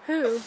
Who?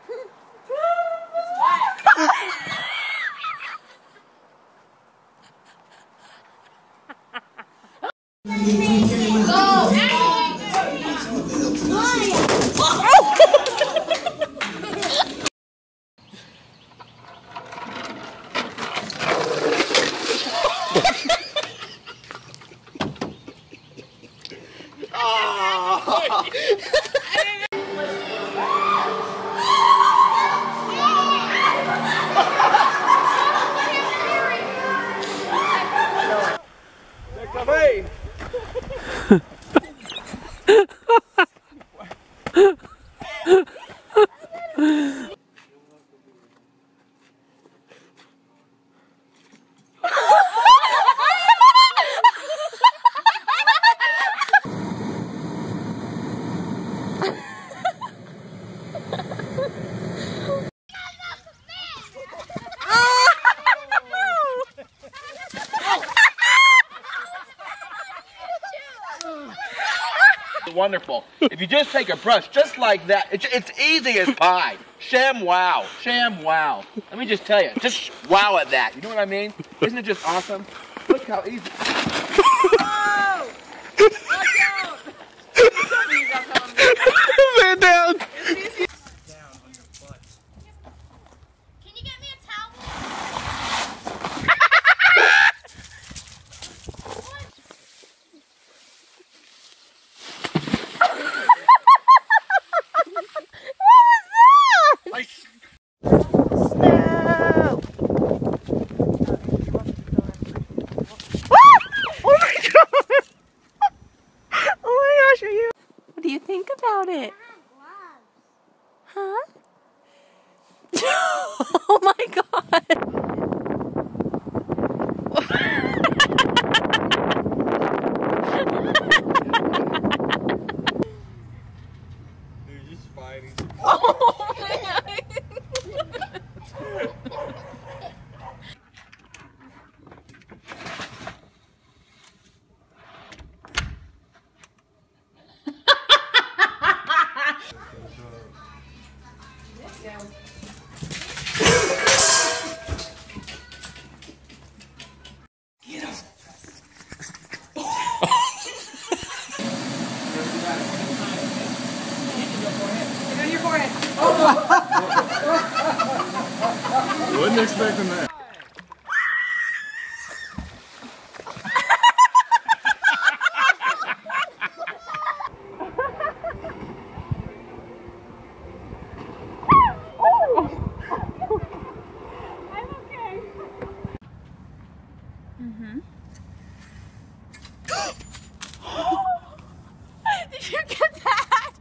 Wonderful. If you just take a brush just like that, it's easy as pie. Sham wow. Sham wow. Let me just tell you, just wow at that. You know what I mean? Isn't it just awesome? Look how easy. Oh! Watch out! Man down. Can you get me a towel? What do you think about it? Huh? Oh my God. They're just fighting. Oh man. Wasn't expecting that. Did you get that?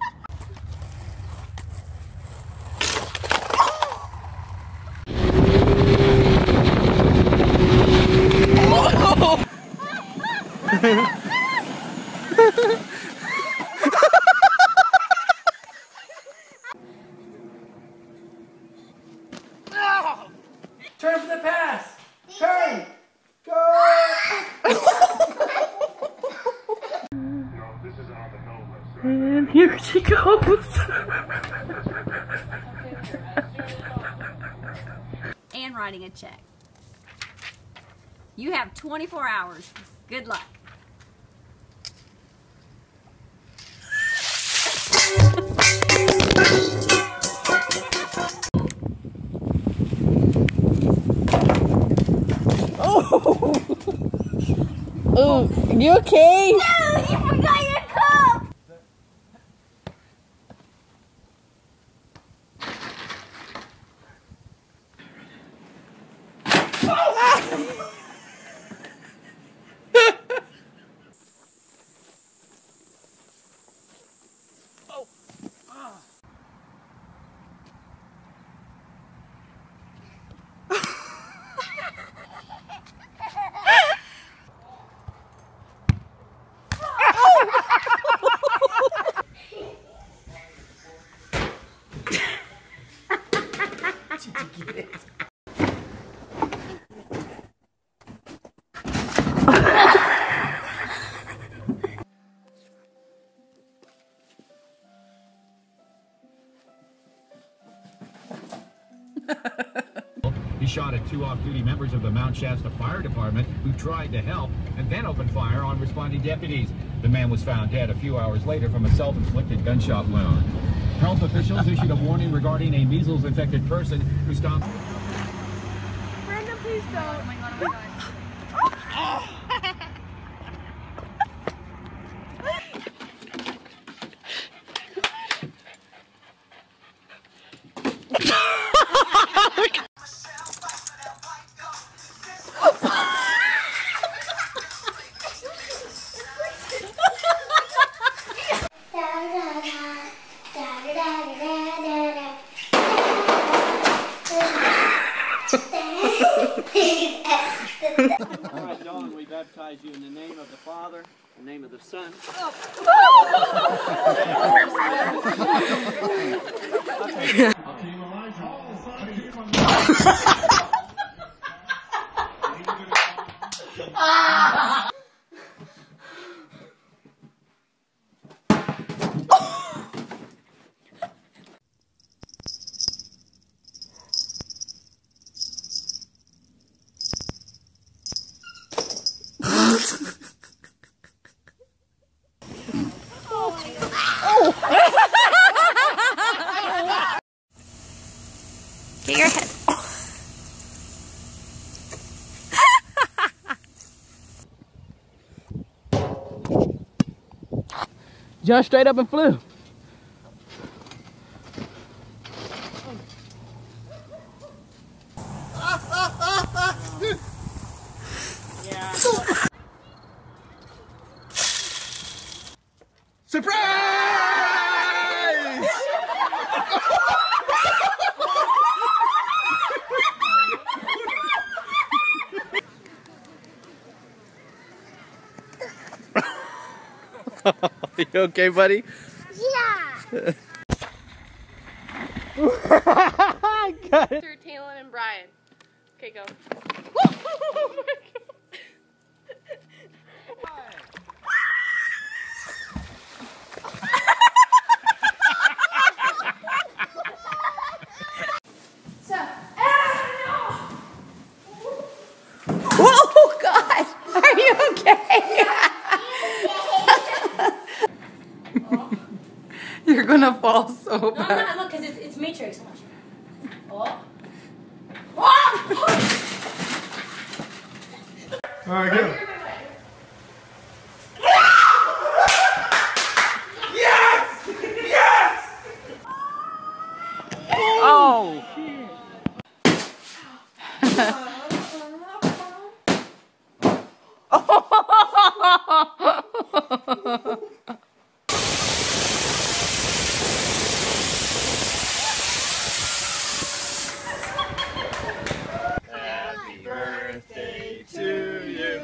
Turn for the pass. Turn. Go. And here she goes. And writing a check. You have 24 hours. Good luck. Oh, you okay? No, you forgot your cup. He shot at 2 off-duty members of the Mount Shasta Fire Department who tried to help and then opened fire on responding deputies. The man was found dead a few hours later from a self-inflicted gunshot wound. Health officials issued a warning regarding a measles-infected person who stopped. Brenda, please don't. Oh my god, oh my god. All right, Dawn, we baptize you in the name of the Father, in the name of the Son. Get your head. Just straight up and flew. Surprise! You okay, buddy? Yeah. Got it. Through Talon and Brian. Okay, go. Oh God! Are you okay? You're gonna fall so No, bad. I'm not. Look, because it's Matrix. Oh. All right, go. Oh! Happy birthday to you.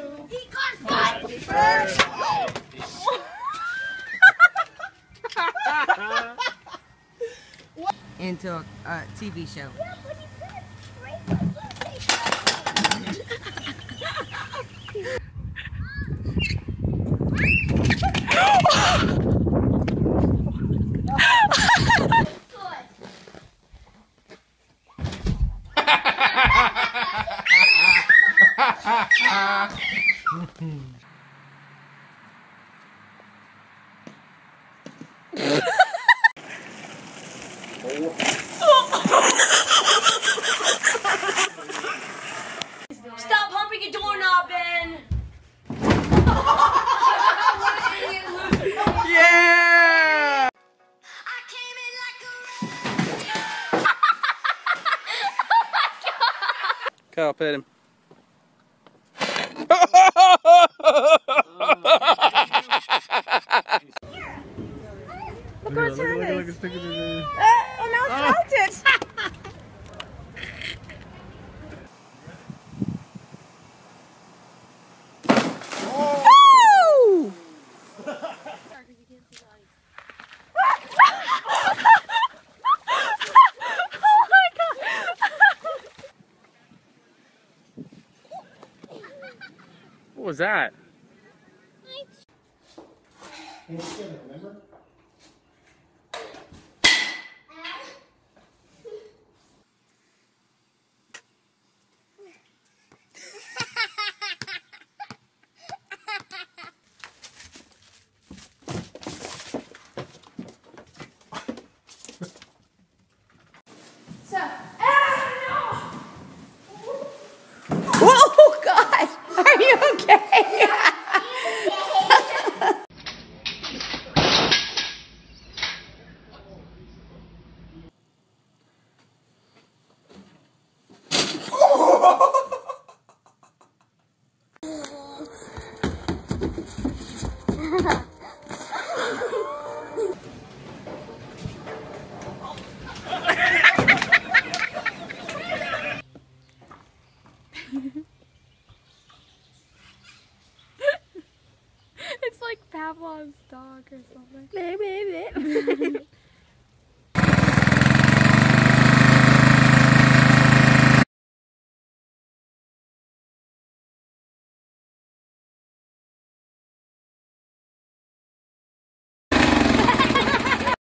Into a TV show. Stop humping your doorknob, Ben. Yeah! Kyle, pet him. Look what's Look, happening. it's sticking to the... Oh, now it's melted. What was that? Crystal.